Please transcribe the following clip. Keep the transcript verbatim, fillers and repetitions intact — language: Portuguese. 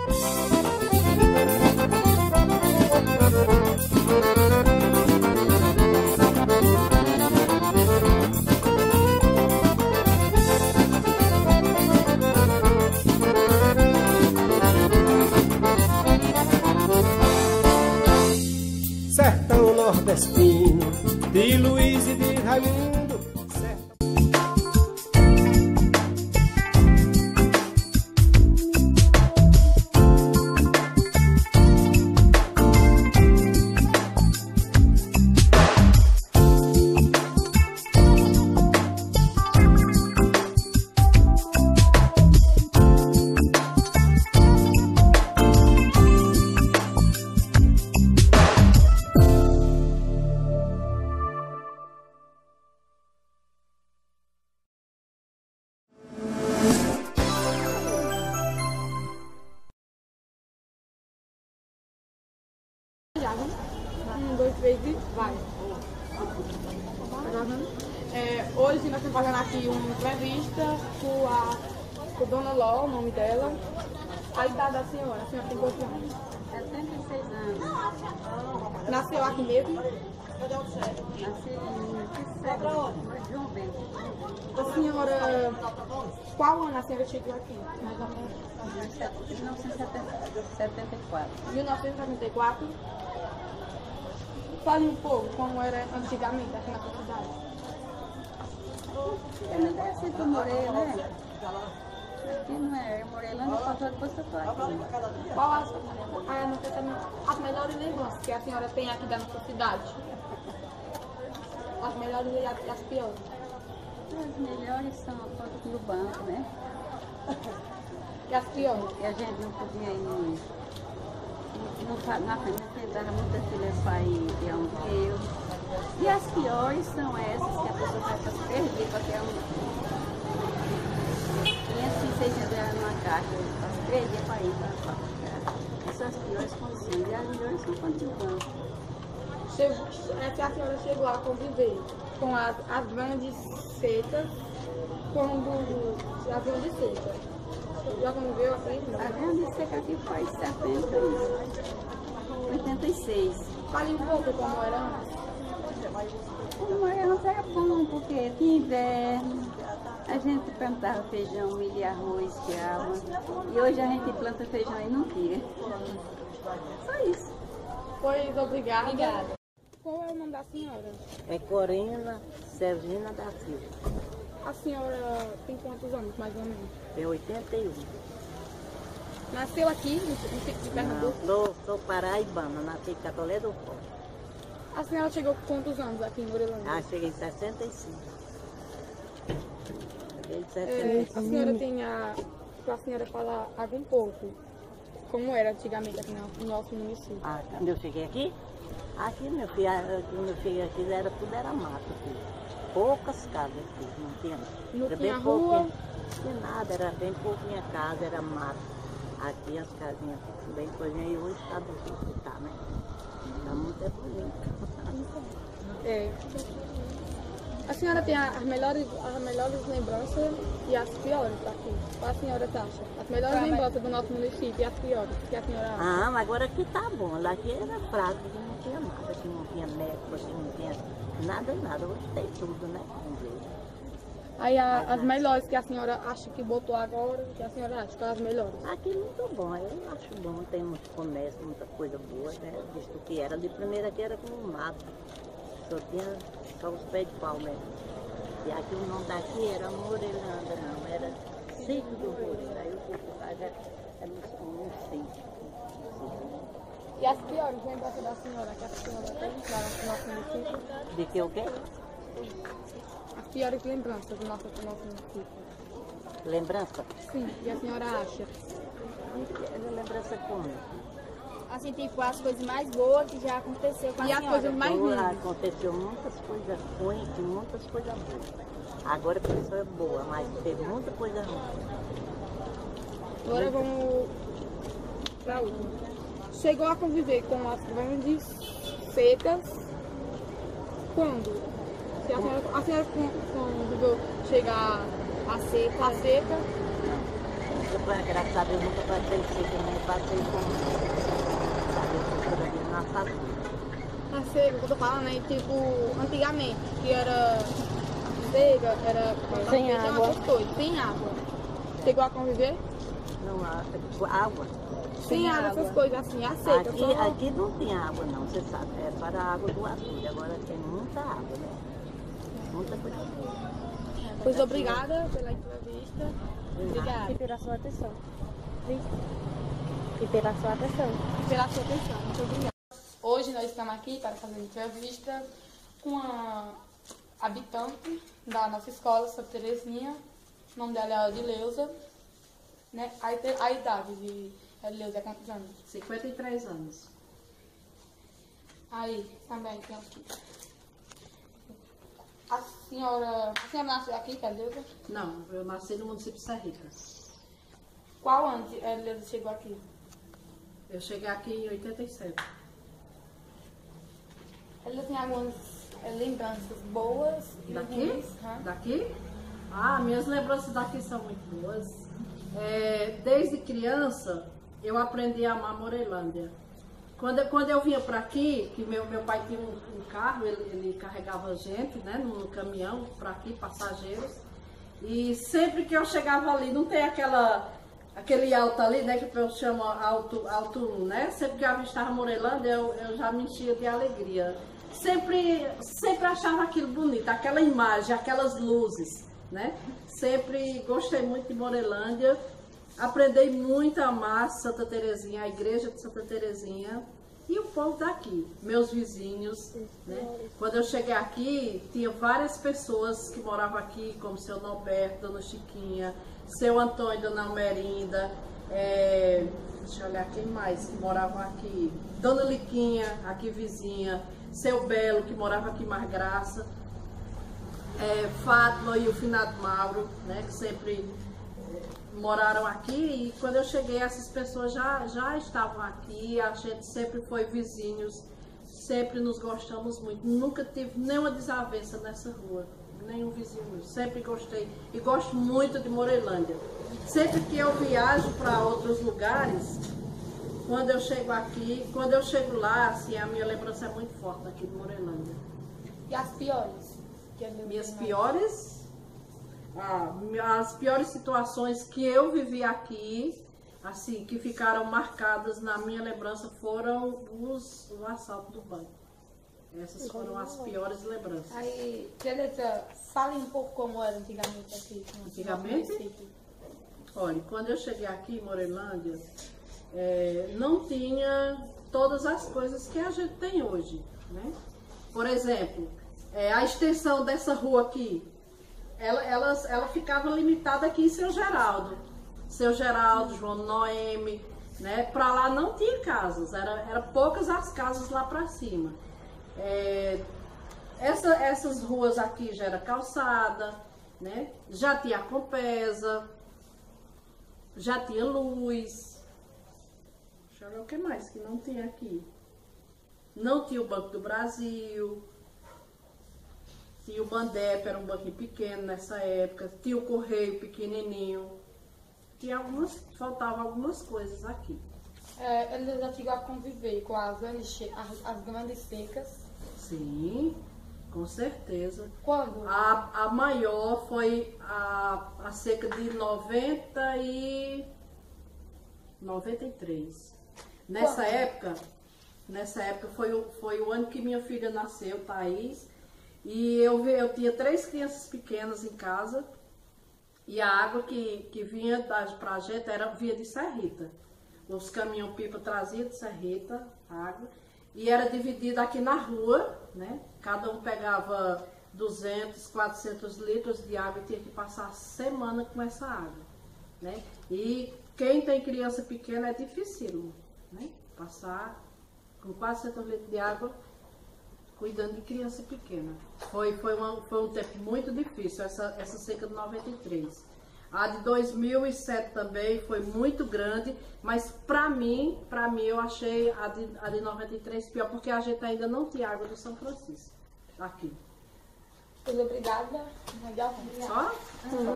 Sertão nordestino, de Luiz e de Raimundo. Um, dois, três e vai. É, hoje nós estamos fazendo aqui uma entrevista com a, com a Dona Ló, o nome dela. A idade da senhora, a senhora tem quantos anos? setenta e seis anos. Nasceu aqui mesmo? Nasci em João Bento. A senhora, qual ano a senhora chegou aqui? Mais ou menos? mil novecentos e setenta e quatro. mil novecentos e setenta e quatro. Fale um pouco como era antigamente aqui na sua cidade. Eu não deve ser que eu morei, né? Aqui não é, eu morei lá no passado, depois que eu tô aqui. Qual as, ah, não sei também, as melhores lembranças que a senhora tem aqui da nossa cidade? As melhores e as, as piores? As melhores são a foto do banco, né? E as piores? E a gente não podia ir. Não, na frente tentava muitas filhas sair de onde eu. E as piores são essas que a pessoa vai para se perder, porque é um. quinhentos, seiscentos reais numa caixa, para se perder para ir para a fábrica. Essas são as piores condições. E as melhores são continuando. É que a senhora chegou a conviver com as, as grandes secas, quando as grandes secas. Já conviveu assim? A grande seca aqui foi setenta e oitenta e seis. Fale um pouco como era antes. Como era antes era bom, porque tinha inverno, a gente plantava feijão, milho e arroz, tirava. E hoje a gente planta feijão e não tira. Só isso. Pois, obrigada. Obrigada. Qual é o nome da senhora? É Corina Servina da Silva. A senhora tem quantos anos, mais ou menos? Tem oitenta e um. Nasceu aqui, no sítio de Pernambuco? Não, sou, sou paraibana, nasci em Catolé do Forte. A senhora chegou com quantos anos aqui em Mourelândia? Ah, cheguei em sessenta e cinco. Cheguei em É, sessenta e cinco. a senhora tem a... Para a senhora falar algum pouco como era antigamente aqui no nosso município? Ah, quando eu cheguei aqui, aqui meu filho, quando eu cheguei aqui, era, tudo era mato aqui. Poucas casas aqui, não tinha. Não era tinha bem rua? pouquinho, não tinha nada, era bem pouquinha casa, era mato. Aqui as casinhas bem coisinhas, e hoje está do jeito que está, né? Está muito é bonito. É. A senhora tem as melhores, as melhores lembranças e as piores aqui. Qual a senhora acha? As melhores lembranças do nosso município e as piores, o que a senhora acha? Ah, mas agora aqui tá bom. Lá aqui era fraco, aqui não tinha nada, aqui não tinha médico, aqui não tinha nada, nada. Hoje tem tudo, né? Vamos ver. Aí a, as melhores que a senhora acha que botou agora, que a senhora acha que são as melhores? Aqui muito bom, eu acho bom, tem muito comércio, muita coisa boa, né? Visto que era de primeira que era como um mato. Só tinha só os pés de pau mesmo. E aqui o nome daqui era Mourelândia, não, era Sítio do Moreira. Aí o Sítio era um sítio. E as piores lembranças da senhora, que a senhora tem lá no nosso município? De que o quê? As piores lembranças do nosso, do nosso município. Lembrança? Sim, e a senhora acha? Lembrança como? Assim, tipo, as coisas mais boas que já aconteceu com a E as senhora. coisas mais ruins? Aconteceu muitas coisas ruins e muitas coisas boas. Agora a pessoa é boa, mas teve muita coisa ruim. Agora vamos para a última. Chegou a conviver com as grandes secas quando? Se a senhora, a senhora conviveu chegar a seca, a seca, graças a Deus, nunca passei seca, nem passei com, sabe, por ali na fazenda. A seca, que eu tô falando aí, tipo, antigamente, que era seca, era plantar Sem feijão, água. essas coisas, sem água. Chegou a conviver? Não há água. Sem água, essas coisas assim, a seca. Aqui, só... aqui não tinha água não, você sabe, é para a água do açude, agora tem muita água, né? Muita coisa. Pois obrigada pela entrevista. Obrigada. E pela sua atenção. E pela sua atenção. E pela sua atenção. Muito obrigada. Hoje nós estamos aqui para fazer entrevista com uma habitante da nossa escola, Santa Terezinha. O nome dela é Odileuza. Né? A, a idade de Odileuza é quantos anos? cinquenta e três anos. Aí, também tem aqui. A senhora, a senhora nasceu aqui, que é Odileuza? Não, eu nasci no município de Serrita. Qual ano a Odileuza chegou aqui? Eu cheguei aqui em oitenta e sete. Ela tem algumas é, lembranças boas e Daqui? ruins. Hã? Daqui? Ah, minhas lembranças daqui são muito boas. É, desde criança, eu aprendi a amar Morelândia. Quando, eu- quando eu vinha para aqui, que meu, meu pai tinha um, um carro, ele, ele carregava gente, né, num caminhão para aqui, passageiros. E sempre que eu chegava ali, não tem aquela, aquele alto ali, né, que o pessoal chama alto, alto um, né? Sempre que eu avistava Morelândia, eu, eu já me enchia de alegria. Sempre, sempre achava aquilo bonito, aquela imagem, aquelas luzes, né? Sempre gostei muito de Morelândia. Aprendi muito a amar Santa Terezinha, a igreja de Santa Terezinha e o povo daqui, meus vizinhos, né? Quando eu cheguei aqui, tinha várias pessoas que moravam aqui, como seu Norberto, Dona Chiquinha, seu Antônio, Dona Almerinda, é, deixa eu olhar quem mais que moravam aqui, Dona Liquinha, aqui vizinha, seu Belo, que morava aqui em Margraça, é, Fátima e o finado Mauro, né, que sempre moraram aqui. E quando eu cheguei, essas pessoas já, já estavam aqui, a gente sempre foi vizinhos, sempre nos gostamos muito, nunca tive nenhuma desavença nessa rua, nenhum vizinho, sempre gostei e gosto muito de Morelândia. Sempre que eu viajo para outros lugares, quando eu chego aqui, quando eu chego lá, assim, a minha lembrança é muito forte aqui de Morelândia. E as piores? Que a Odileuza Minhas tem mais? piores, ah, as piores situações que eu vivi aqui, assim, que ficaram marcadas na minha lembrança, foram os, o assalto do banco. Essas foram as piores lembranças. Aí, Odileuza, fale um pouco como era antigamente aqui. no Antigamente? município. Olha, quando eu cheguei aqui em Morelândia, é, não tinha todas as coisas que a gente tem hoje, né? Por exemplo, é, a extensão dessa rua aqui, ela, ela, ela ficava limitada aqui em Seu Geraldo. Seu Geraldo, João Noemi, né? Para lá não tinha casas, era, era poucas as casas lá para cima. É, essa, essas ruas aqui já era calçada, né? Já tinha a Compesa, já tinha luz. Deixa eu ver o que mais que não tinha aqui. Não tinha o Banco do Brasil. Tinha o Bandep, era um banquinho pequeno nessa época. Tinha o Correio pequenininho. Tinha algumas, faltavam algumas coisas aqui. É, ele já chegou a conviver com as grandes, che- as, as grandes secas. Sim, com certeza. Quando? A, a maior foi a, a seca de noventa e noventa e três. Nessa Quando? época, nessa época foi, o- foi o ano que minha filha nasceu, Thaís, e eu, vi- eu tinha três crianças pequenas em casa, e a água que, que vinha para a gente era via de Serrita. Os caminhão-pipa traziam de Serrita água, e era dividida aqui na rua, né? Cada um pegava duzentos, quatrocentos litros de água e tinha que passar a semana com essa água, né? E quem tem criança pequena é difícil, né? Passar com quatrocentos litros de água cuidando de criança pequena. Foi, foi, uma, foi um tempo muito difícil, essa, essa seca de noventa e três. A de dois mil e sete também foi muito grande, mas para mim, para mim eu achei a de, a de noventa e três pior, porque a gente ainda não tinha água do São Francisco aqui. Muito obrigada. Obrigada. Só?